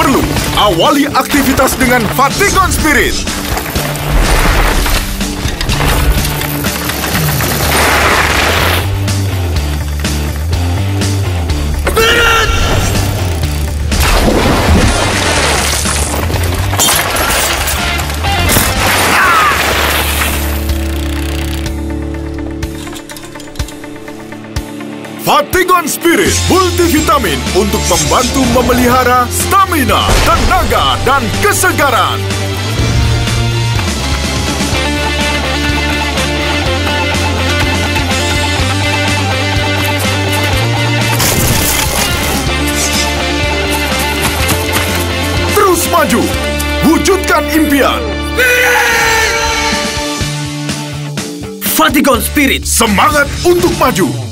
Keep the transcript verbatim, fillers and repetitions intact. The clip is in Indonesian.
perlu. Awali aktivitas dengan Fatigon Spirit. Fatigon Spirit multivitamin untuk membantu memelihara stamina, tenaga, dan kesegaran. Terus maju, wujudkan impian. Fatigon Spirit, Semangat untuk maju.